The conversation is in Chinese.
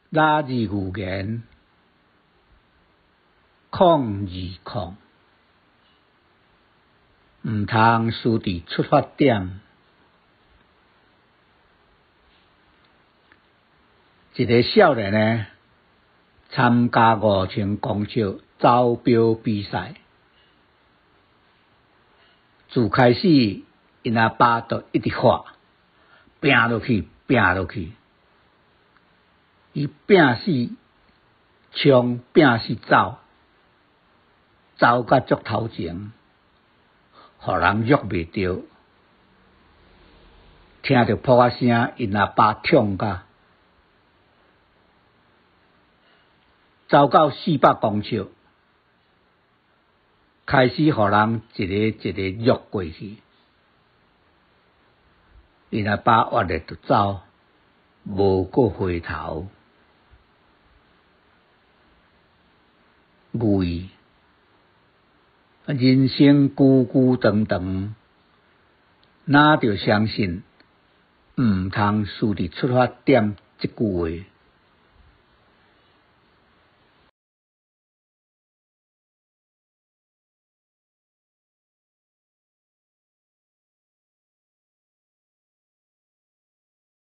拉字语言，控字控，毋通输伫出发点。一个少年呢，参加5000公尺走标比赛，自开始，因阿爸就一直喊，拼落去，拼落去。伊拼死冲，拼死走，走甲足头前，互人约袂着。听着扑啊声，因阿爸痛甲走到400公尺，开始互人一个一个约过去。因阿爸活咧就走，无过回头。为人生久久长长，哪着相信毋通输伫出发点即句话。